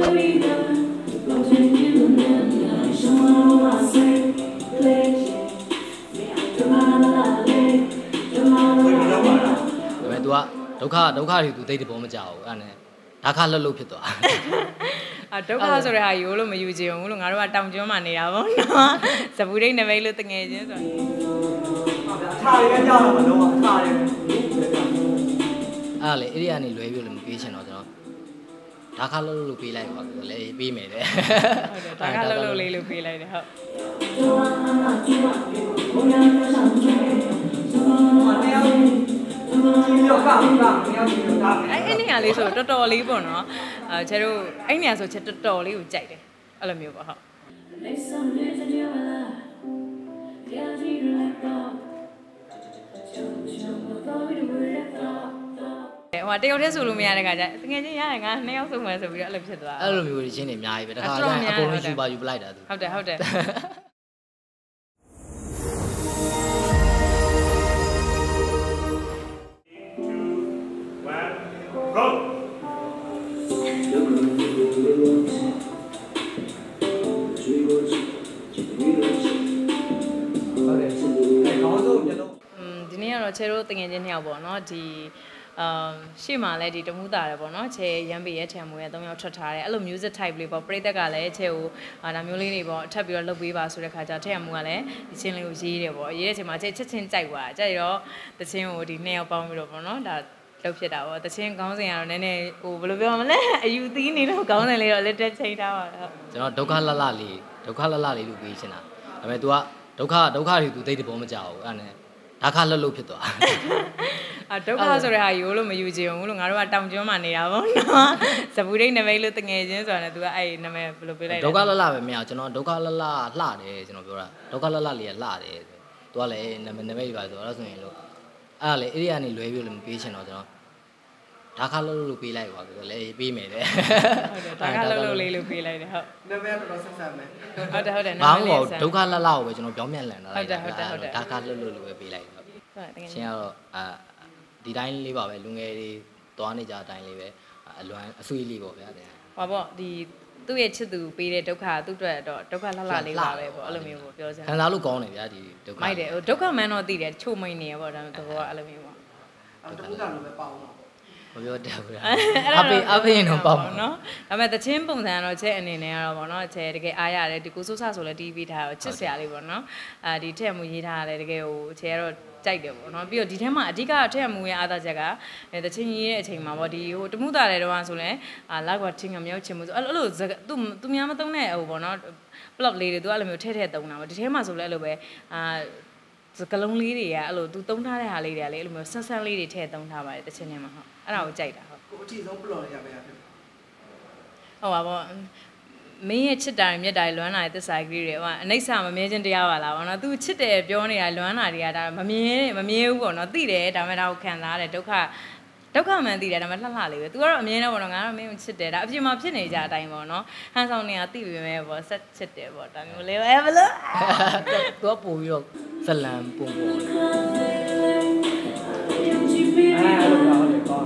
ဒုက္ခတွေသူသိတဲ့ပုံမကြောက်ဘူးအဲ့နဲ့ဒါခလှုပ်ဖြစ်သွားဒုက္ခဆိုတဲ့ဟာယူလို့မယူချင်ဘူးလို့ငါတို့ကတောင်ကျွန်းမှာနေတာပေါ့နော်စပူဒိတ်နမိတ်လို့တငယ်ချင်းဆိုထားရကြတော့မလုံးဝထားရအဲ့လေအဲ့ဒီကနေလွဲပြီးလို့မပေးချင်တော့ကျွန်တော်ဒါခလှုပ်လို့ပေးလိုက်ပါဆိုလေပေးမယ်တဲ့ဟုတ်တယ်ဒါခလှုပ်လေးလို့ပေးလိုက်တယ်ဟုတ်အဲ့နေရာလေးဆိုတော်တော်လေးပေါ့နော်ကျတို့အဲ့နေရာဆိုချက်တော်တော်လေးကိုကြိုက်တယ်အဲ့လိုမျိုးပေါ့ဟုတ်ဟိုတယောက်တည်းဆိုလို့မရတဲ့ခါကျတကယ်ချင်းရတယ်ငါ2ယောက်ဆိုမှဆိုပြီးတော့အဲ့လိုဖြစ်သွားအဲ့လိုမျိုးချင်းတွေအများကြီးပဲတခါကျရင်အကုန်လုံးယူပလိုက်တာသူဟုတ်တယ်ဒီနေ့ကတော့ချေတို့တငယ်ချင်း2ယောက်ပေါ့နော်ဒီရှေ့မှာလည်းဒီတမှုတာတယ်ပေါ့နော်ချေရမ်းပေရဲ့ထံမွေး3ယောက်ထွက်ထားတယ်အဲ့လို music type လေးပေါ့ပရိသတ်ကလည်းချေကိုဒါမျိုးလေးတွေပေါ့ထပ်ပြီးတော့လုပ်ပေးပါဆိုတဲ့ခါကျထက်ရမှုကလည်းဒီချင်းလေးကိုရေးတယ်ပေါ့ရေးတဲ့အချိန်မှာချေချက်ချင်းကြိုက်သွားကြိုက်တော့တချင်းကိုဒီ2ယောက်ပေါင်းပြီးတော့ပေါ့နော်ဒါလောက်ဖြစ်တာပေါ့တချင်းခေါင်းစဉ်ကတော့နည်းနည်းဟိုဘယ်လိုပြောမလဲအယူသီးနေတော့ခေါင်းစဉ်လေးတော့လက်တက်ချိန်ထားပါတော့ကျွန်တော်ဒုက္ခလလလေးလို့ပြောချင်တာဒါပေမဲ့ तू ကဒုက္ခတွေသူသိတဲ့ပုံမကြောက်ဘူးအဲ့နဲ့ဒါခလှုပ်ဖြစ်သွားဒုက္ခဆိုတဲ့ဟာယူလို့မယူချင်ဘူးလို့ငါတို့ကတောင်ကျွန်းမှာနေတာပေါ့နော်စပူဒိတ်နမိတ်လို့တငယ်ချင်းဆိုတာနဲ့ तू ကအဲ့နမိတ်ဘယ်လိုပေးလိုက်လဲဒုက္ခလလပဲမရကျွန်တော်ဒုက္ခလလလှတယ်ကျွန်တော်ပြောတာဒုက္ခလလလေးကလှတယ် तू ကလည်းနမိတ်ပါဆိုတော့ဆိုရင်လို့အဲ့လေအဲ့ဒီကနေလွဲပြီးလို့မပေးချင်တော့ကျွန်တော်ဒါခလှုပ်လို့ပေးလိုက်ပါဆိုတော့လေပေးမယ်တဲ့ဟုတ်တယ်ဒါခလှုပ်လေးလို့ပေးလိုက်တယ်ဟုတ်နမိတ်တော့ဆက်ဆက်မယ်ဟုတ်တယ်နမိတ်လေးဒုက္ခလလကိုပဲကျွန်တော်ပြောင်းပြန်လန်တာဟုတ်တယ်ဒါခလှုပ်လို့ပဲပေးလိုက်တယ်ချင်းကတော့ဒီတိုင်းလေးပါပဲလူငယ်တွေသွားနေကြအတိုင်းလေးပဲအလွမ်းအဆွေးလေးပေါ့ဗျာတဲ့ဟောပေါ့ဒီသူ့ရဲ့ချစ်သူပေးတဲ့ဒုက္ခသူ့အတွက်တော့ဒုက္ခလှလှလေးပါပဲပေါ့အဲ့လိုမျိုးပေါ့ပြောစမ်းခံစားလို့ကောင်းတယ်ဗျာဒီဒုက္ခမိုက်တယ်ဟိုဒုက္ခမှန်းတော့သိတယ်ချို့မိန်နေရပေါ့ဒါပေမဲ့သဘောကအဲ့လိုမျိုးပေါ့တခုကလိုပဲပေါ့နော်မပြောတတ်ဘူးလားအဖေရင်တော့ပေါ့နော်ဒါပေမဲ့တချင်းပုံစံကတော့ချက်အနေနဲ့ကတော့ပေါ့နော်ချက်တကယ်အားရတယ်ဒီကိုစိုးဆဆိုလဲ TV ထားတော့ချစ်စရာလေးပေါ့နော်ဒီထက်မူရေးထားရတယ်တကယ်ဟိုချက်ကတော့ကြိုက်တယ်ပေါ့နော်ပြီးတော့ဒီထဲမှာအဓိကထက်မူရဲ့အားသာချက်ကတချင်းရေးတဲ့အချိန်မှာပေါ့ဒီဟိုတမှုတာတဲ့တော့ဆိုလဲလိုက်ပါချင်းကမြောက်ချင်မှုဆိုအဲ့လိုသူများမသုံးတဲ့ဟိုပေါ့နော် plot လေးတွေသူအဲ့လိုမျိုးထဲသုံးတာပေါ့ဒီထဲမှာဆိုလဲအဲ့လိုပဲစကလုံးလေးတွေကအဲ့လိုသူသုံးထားတဲ့ဟာလေးတွေကလေအဲ့လိုမျိုးဆန်းလေးတွေထည့်သုံးထားပါတယ်တချင်းထဲမှာဟုတ်အဲ့ဒါကိုကြိုက်တာဟုတ်ကိုအထီဆုံး plot လေးရပါရဖြစ်ဟုတ်ပါပေါ့မင်းရဲ့ချစ်တာမြတ်တာလွမ်းတာတဲ့သစ္စာကြီးတွေဟိုအနိစ္စမမြဲခြင်းတရားပါလားဗောနော် तू ချစ်တယ်ပြောနေတာလွမ်းတာတွေကဒါမမြဲဘူးဗောနော်သိတယ်ဒါပေမဲ့ဒါကိုခံစားရတယ်ဒုက္ခမှန်သိတယ်ဒါပေမဲ့လှလှလေးပဲ तू ကတော့အမြဲတမ်းဗောနော်ငါတော့မင်းကိုချစ်တယ်ဒါအပြင်မှာဖြစ်နေကြအတိုင်းဗောနော်ဟန်ဆောင်နေတာသိပေမဲ့ဗောဆက်ချစ်တယ်ဗောဒါမျိုးလေးပဲဘလို့ तू ကပို့ပြီးတော့ဇလံပုံပေါ်အဲ့လိုကောင်းတယ်ကောင်း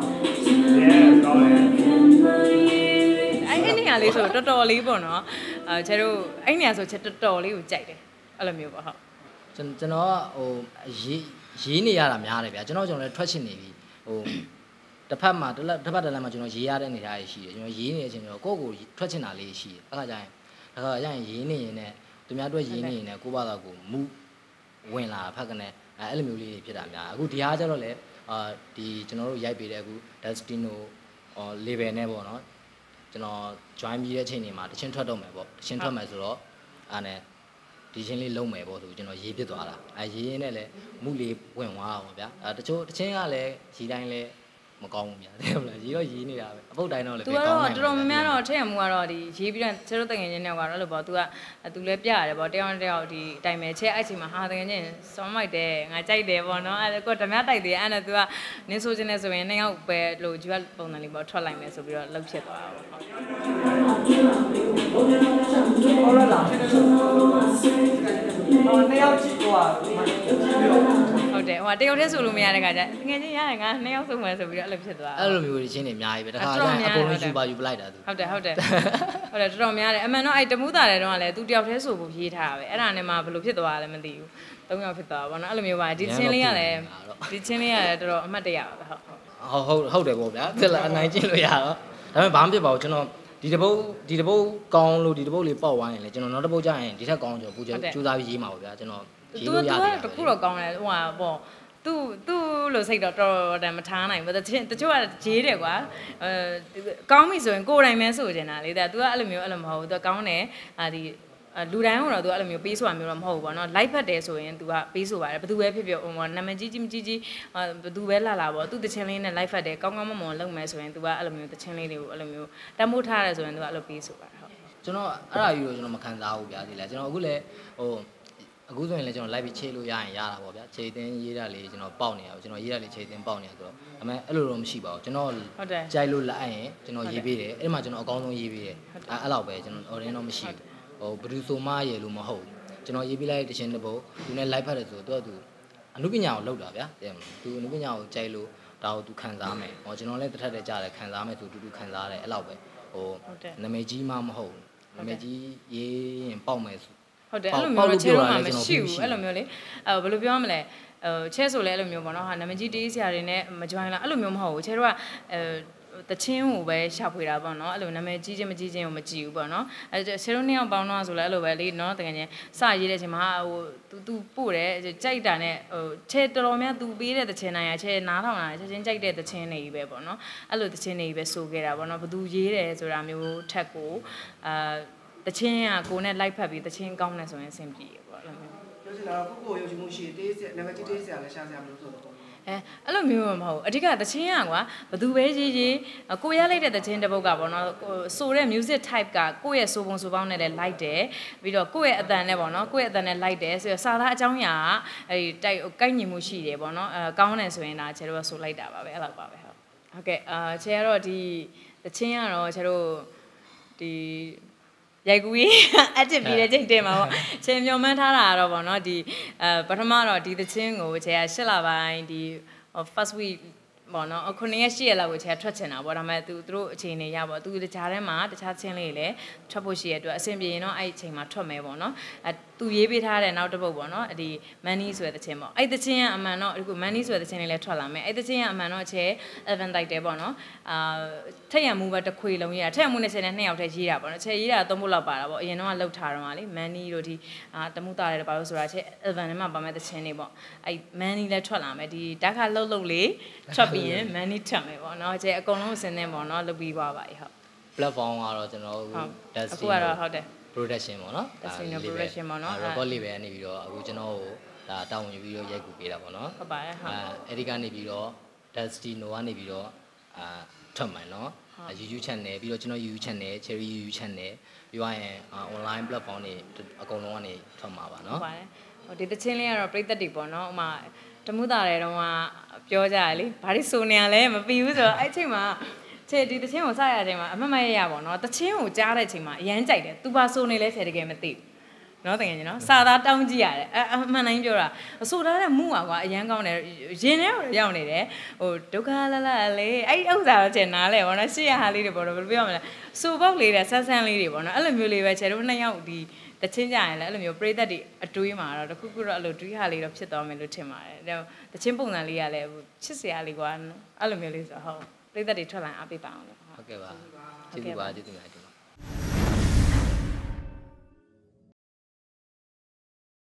တယ်အဲ့နေရာလေးဆိုတော်တော်လေးပေါ့နော်ကျတို့အဲ့နေရာဆိုချက်တော်တော်လေးကိုကြိုက်တယ်အဲ့လိုမျိုးပေါ့ဟုတ်ကျွန်တော်ကဟိုရေးနေရတာများတယ်ဗျာကျွန်တော်လည်းထွက်ချင်နေပြီဟိုတစ်ဖက်မှာတစ်ဖက်တစ်လက်မှာကျွန်တော်ရေးရတဲ့နေရာရှိတယ်ကျွန်တော်ရေးနေတဲ့အချိန်တော့ကိုယ့်ကိုထွက်ချင်တာလေးရှိတယ်အဲ့ခါကျရင်ရေးနေရင်လည်းသူများတို့ရေးနေရင်လည်းကိုယ့်ဘာသာကိုမူဝင်လာဖက်ကနေအဲ့လိုမျိုးလေးတွေဖြစ်တာများအခုဒီဟာကျတော့လေဒီကျွန်တော်တို့ရိုက်ပေးတဲ့အခု Destino level နဲ့ပေါ့နော်ကျွန်တော် join ပြီးတဲ့အချိန်တွေမှာတချင်းထွက်တော့မယ်ပေါ့တချင်းထွက်မယ်ဆိုတော့အားနဲ့ဒီချင်းလေးလုံးမယ်ပေါ့ဆိုကျွန်တော်ရေးပြစ်သွားတာရေးရင်းနဲ့လည်းမှုလေးဝင်သွားတာပေါ့ဗျာတချို့တချင်းကလည်းရေးတိုင်းလည်းမကောင်းဘူးဗျာသိမလားရေးတော့ရေးနေတာပဲအပုတ်တိုင်းတော့လည်းပဲကောင်းတယ်သူကတော့တော်တော်များများတော့ထက်ရမှုကတော့ဒီရေးပြီးတော့ကျတို့တငယ်ချင်းတွေကတော့အဲ့လိုပေါ့ तू လည်းပြရတယ်ပေါ့တယောက်တယောက်ဒီတိုင်မယ်ချက်အဲ့ချိန်မှာဟာတငယ်ချင်းစောင်းမိုက်တယ်ငါကြိုက်တယ်ပေါ့နော်အဲ့ကိုဓမြတိုက်တယ်အဲ့နဲ့ तू ကနင်းဆိုးချင်းနဲ့ဆိုရင်နှစ်ယောက်ပဲလို့ဂျူကပုံစံလေးပေါ့ထွက်လိုက်မယ်ဆိုပြီးတော့လှုပ်ဖြစ်သွားတာပေါ့ဟုတ်နှစ်ယောက်ကြည့်သွားကြည့်ပြီးတော့ဟုတ်တယ်ဟိုတယောက်တည်းဆိုလို့မရတဲ့ခါကျငယ်ချင်းရတယ်ငါ2ယောက်ဆုံးမယ်ဆိုပြီးတော့အဲ့လိုဖြစ်သွားအဲ့လိုမျိုးချင်းတွေအများကြီးပဲတခါကျရင်အကုန်လုံးယူပါယူပလိုက်တာသူဟုတ်တယ်တော်တော်များတယ်အမှန်တော့အဲ့တမှုတာတဲ့တော့လည်းသူတယောက်တည်းဆိုဖို့ရေးထားတာပဲအဲ့ဒါနဲ့မှဘယ်လိုဖြစ်သွားလဲမသိဘူး3ယောက်ဖြစ်သွားပါဘောနော်အဲ့လိုမျိုးပါဒီချင်းလေးကလည်းတော်တော်အမှတ်တရပါပဲဟုတ်တယ်ပေါ့ဗျာတက်လာအနိုင်ကျင့်လို့ရတော့ဒါပေမဲ့ဘာမှဖြစ်ပါဘူးကျွန်တော်ဒီတပုတ်ကောင်းလို့ဒီတပုတ်လေးပေါက်သွားရင်လေကျွန်တော်နောက်တပုတ်ကျရင်ဒီထက်ကောင်းကျွန်တော်ပူကြိုးစားပြီးရေးမှာပါဗျာကျွန်တော်ရေးလို့ရတယ်တခုတော့ကောင်းတယ်ဟိုဟာပေါ့သူ့လို့စိတ်တော့တော်တန်မထားနိုင်ဘူးတချို့ကရေးတယ်ကွာကောင်းပြီဆိုရင်ကိုယ်တိုင်ပဲဆိုချင်တာလေသူကအဲ့လိုမျိုးအဲ့လိုမဟုတ်ဘူးသူကောင်းတယ်ဒီလူတိုင်းကတော့သူအဲ့လိုမျိုးပေးဆိုတာမျိုးတော့မဟုတ်ဘူးပေါ့နော် live ဖတ်တယ်ဆိုရင်သူကပေးဆိုပါတယ်ဘယ်သူပဲဖြစ်ဖြစ်ဟိုနာမည်ကြီးဘယ်သူပဲလာပေါ့သူတချင်းလေးနဲ့ live ဖတ်တယ်ကောင်းကောင်းမွန်လုပ်မယ်ဆိုရင်သူကအဲ့လိုမျိုးတချင်းလေးတွေကိုအဲ့လိုမျိုးတမိုးထားတယ်ဆိုရင်သူကအဲ့လိုပေးဆိုပါတယ်ဟုတ်ကျွန်တော်အဲ့ဒါယူတော့ကျွန်တော်မခံစားဘူးဗျာဒီလေကျွန်တော်အခုလည်းအခုဆိုရင်လည်းကျွန်တော် live ချိတ်လို့ရရင်ရတာပေါ့ဗျာချိတ်တင်းရေးတာလေးကျွန်တော်ပေါက်နေရအောင်ကျွန်တော်ရေးတာလေးချိတ်တင်းပေါက်နေရဆိုတော့အမေအဲ့လိုတော့မရှိပါဘူးကျွန်တော်ကြိုက်လို့လိုက်ရင်ကျွန်တော်ရေးပေးတယ်အဲ့မှာကျွန်တော်အကောင်းဆုံးရေးပေးတယ်အဲ့လောက်ပဲကျွန်တော် order တော့မရှိဘူးဘယ်သူဆိုမှရလို့မဟုတ်ကျွန်တော်ရေးပေးလိုက်တဲ့ချင်းတစ်ပုတ်သူနဲ့ live ဖတ်တယ်ဆိုတော့သူအနုပညာကိုလောက်တာဗျာတဲ့မလားသူအနုပညာကိုကြိုက်လို့ဒါကိုသူခံစားမယ်ကျွန်တော်လည်းတစ်ထက်တည်းကြားတယ်ခံစားမယ်ဆိုတူခံစားတယ်အဲ့လောက်ပဲနာမည်ကြီးမှမဟုတ်နာမည်ကြီးရေးရင်ပေါက်မယ်ဟုတ်တယ်အဲ့လိုမျိုးချဲတော့မှမရှိဘူးအဲ့လိုမျိုးလေဘယ်လိုပြောရမလဲချဲဆိုလဲအဲ့လိုမျိုးပေါ့နော်ဟာနာမည်ကြီးတေးဆရာတွေနဲ့မ join လာအဲ့လိုမျိုးမဟုတ်ဘူးချဲတော့ကတချင်းကိုပဲရှာဖွေတာပေါ့နော်အဲ့လိုနာမည်ကြီးချင်းမကြီးချင်းကိုမကြည့်ဘူးပေါ့နော်ဆယ်တို့နှစ်ယောက်ပေါင်းတော့ဆိုလဲအဲ့လိုပဲလေနော်တကယ်ချင်းစရေးတဲ့အချိန်မှာဟိုသူပို့တယ်ကြိုက်တာနဲ့ချဲတော်တော်များသူပေးတဲ့တချင်းတိုင်းချဲနားထောင်တာချက်ချင်းကြိုက်တဲ့တချင်းတွေပဲပေါ့နော်အဲ့လိုတချင်းတွေပဲဆိုခဲ့တာပေါ့နော်ဘသူရေးတယ်ဆိုတာမျိုးထက်ကိုတချင်းကကိုနဲ့လိုက်ဖက်ပြီးတချင်းကောင်းနေဆိုရင်အဆင်ပြေပေါ့အဲ့လိုမျိုးပြောချင်တာကကိုရုပ်ရှင်မှုရှိတေးနာမည်ကြီးတေးဆရာလည်းရှားဆရာမလို့ဆိုတော့အဲ့လိုမျိုးမဟုတ်ဘူးအဓိကတချင်းကကွာဘသူပဲရေးကိုရလိုက်တဲ့တချင်းတစ်ပုတ်ကပေါ့နော်ဆိုတဲ့ music type ကကိုယ့်ရဲ့ဆိုပုံဆိုပေါင်းနဲ့လည်းလိုက်တယ်ပြီးတော့ကိုယ့်ရဲ့အတန်နဲ့ပေါ့နော်ကိုယ့်ရဲ့အတန်နဲ့လိုက်တယ်ဆိုတော့စာသားအကြောင်းအရာအဲ့တိုက်ကိုက်ညီမှုရှိတယ်ပေါ့နော်ကောင်းတယ်ဆိုရင်ဒါချေတို့ဆိုလိုက်တာပါပဲအဲ့လောက်ပါပဲဟုတ်ကဲ့ချေကတော့ဒီတချင်းကတော့ချေတို့ဒီရိုက်ကူကြီးအတစ်ပြီးတဲ့ချိန်တင်မှာပေါ့ချိန်မျောမှန်းထားတာကတော့ပေါ့နော်ဒီပထမတော့ဒီသချင်းကိုခြေက8လပိုင်းဒီ first week ပေါ့နော်9ရက်10ရက်လောက်ကိုခြေထွက်ချင်တာပေါ့ဒါပေမဲ့သူတို့အချိန်နေရပေါ့သူတခြားထဲမှာတခြားချင်းလေးလည်းထွက်ဖို့ရှိရတဲ့အတွက်အဆင်ပြေရင်တော့အဲ့အချိန်မှာထွက်မယ်ပေါ့နော်သူရေးပေးထားတဲ့နောက်တစ်ပုတ်ပေါ့နော်ဒီ money ဆိုတဲ့သချင်းပေါ့အဲ့သချင်းကအမှန်တော့အခု money ဆိုတဲ့သချင်းလေးလည်းထွက်လာမယ်အဲ့သချင်းကအမှန်တော့ခြေ event တိုက်တယ်ပေါ့နော်ထက်ရမှုပဲတစ်ခွေလုံးရေးတာထက်ရမှုနဲ့ခြေနဲ့2ယောက်တည်းရေးတာပေါ့နော်ခြေရေးတာ3ပုတ်လောက်ပါတာပေါ့အရင်တော့လှုပ်ထားတော့မှလေ money တို့ဒီတမှုတာတယ်ပါလို့ဆိုတာခြေ event ထဲမှာပါမဲ့သချင်းလေးပေါ့အဲ့ money လည်းထွက်လာမယ်ဒီတက်ခါလှုပ်လေးထွက်ပြီးရင် money ထပ်မယ်ပေါ့နော်ခြေအကုန်လုံးအစင်းနဲ့ပေါ့နော်လုပ်ပြီးသွားပါပြီဟုတ် platform ကတော့ကျွန်တော်အခုအခုကတော့ဟုတ်တယ် production ပေါ့နော် production ပေါ့နော် record label ကနေပြီးတော့အခုကျွန်တော်ကိုဒါတာဝန်ယူပြီးတော့ရိုက်ကူပေးတာပေါ့နော်ဟုတ်ပါတယ်ဟုတ်အဲ့ဒီကနေပြီးတော့ Destino ကနေပြီးတော့ထွက်မှန်နော် YouTube channel ပြီးတော့ကျွန်တော် YouTube channel Cherry YouTube channel ပြီးသွားရင် online platform တွေအကုန်လုံးကနေထွက်မှာပါနော်ဟုတ်ပါတယ်ဟိုဒီတချင်းလေးကတော့ပြည်သက်တွေပေါ့နော်ဥမာတမှုတာတဲ့တုန်းကပြောကြရလေဘာလို့ဆိုနေရလဲမပြီးဘူးဆိုတော့အဲ့ချိန်မှာခြေဒီတချင်းကိုစရတဲ့အချိန်မှာအမမရပေါ့နော်တချင်းကိုကြားတဲ့အချိန်မှာအရန်ကြိုက်တယ်သူပါဆိုနေလဲခြေတကယ်မသိဘူးနော်တကယ်ကြီးနော်စာသားတောင်းကြည့်ရတယ်အမှန်တိုင်းပြောတာဆိုထားတဲ့မှုကွာအရန်ကောင်းတယ်ရင်ထဲကိုရောက်နေတယ်ဟိုဒုက္ခလလလေးအဲ့ဥစ္စာတော့ခြေနားလဲပေါ့နော်ရှေ့ရဟာလေးတွေပေါ့နော်ဘယ်လိုပြောမလဲစူပေါက်လေးတဲ့ဆန်းဆန်းလေးတွေပေါ့နော်အဲ့လိုမျိုးလေးပဲခြေတို့နှစ်ယောက်ဒီတချင်းကြရင်လည်းအဲ့လိုမျိုးပရိသတ်တွေအတွေးမှာတော့တခုခုတော့အဲ့လိုတွေးဟာလေးတော့ဖြစ်သွားမယ်လို့ထင်ပါတယ်တချင်းပုံစံလေးကလည်းချစ်စရာလေးကွာအဲ့လိုမျိုးလေးဆိုဟုတ်ပရိသတ်တွေထွက်လာအားပေးပါအောင်လို့ဟုတ်ကဲ့ပါကျေးဇူးပါကျေးဇူးပါ